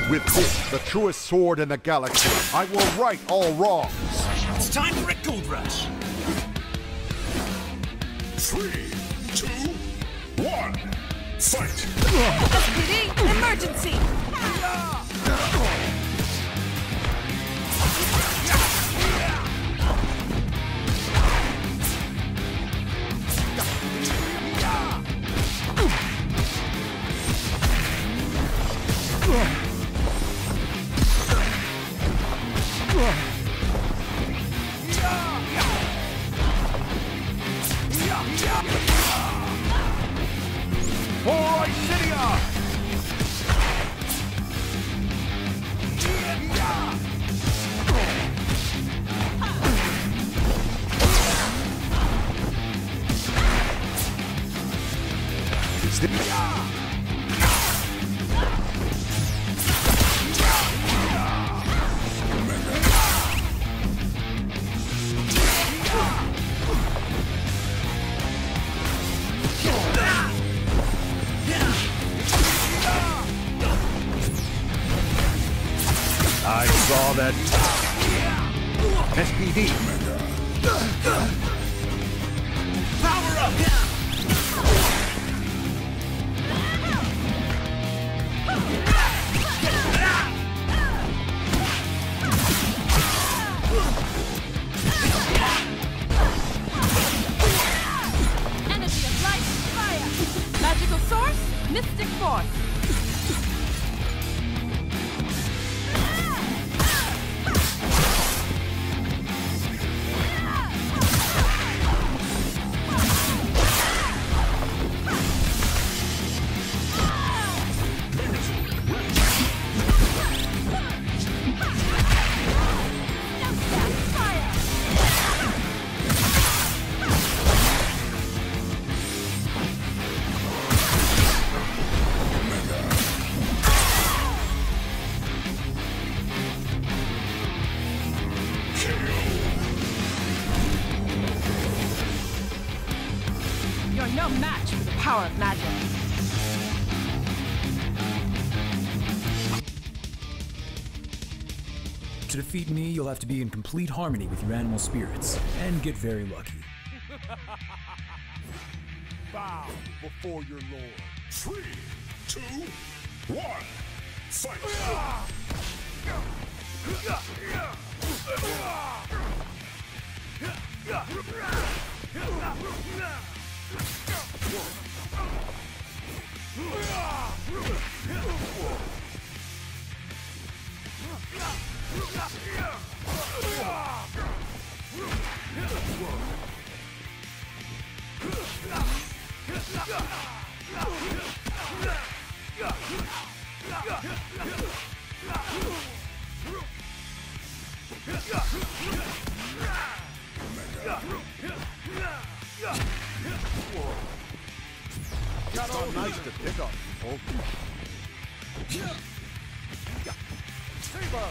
With this, the truest sword in the galaxy, I will right all wrongs. It's time for a gold rush. 3, 2, 1, fight! SPD, emergency! For Isidia! Is this... I saw that. SPD. Power up! Energy of light, fire! Magical source, mystic force! You're no match for the power of magic. To defeat me, you'll have to be in complete harmony with your animal spirits, and get very lucky. Bow before your lord. 3, 2, 1, fight! Got all nice to pick up, people. Saber!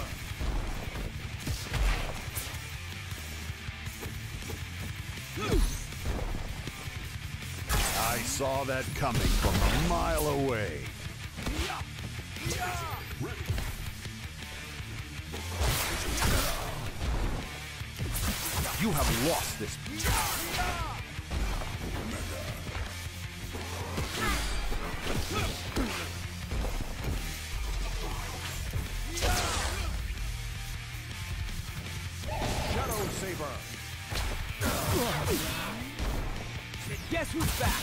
I saw that coming from a mile away. You have lost this. Shadow Saber. Guess who's back?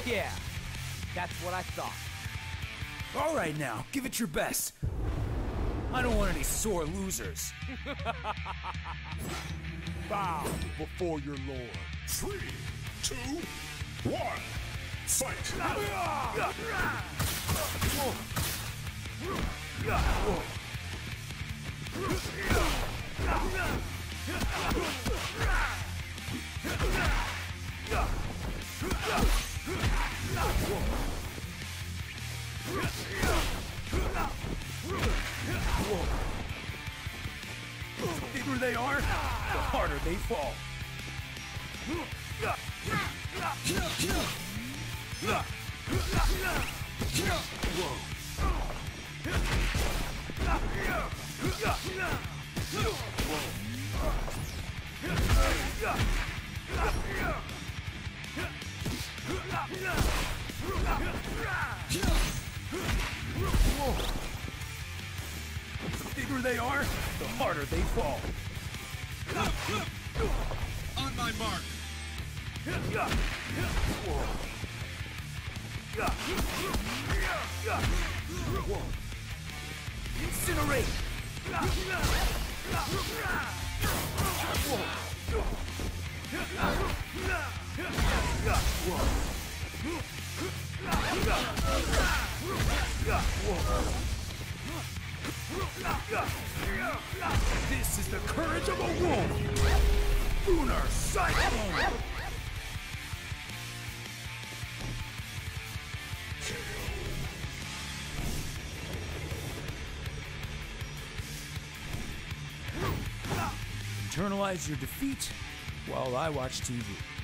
Yeah, that's what I thought. All right now, give it your best. I don't want any sore losers. Bow before your lord. 3, 2, 1, fight! The bigger they are, the harder they fall. The bigger they are, the harder they fall. On my mark! Incinerate! This is the courage of a wolf! Lunar Cyclone! Internalize your defeat while I watch TV.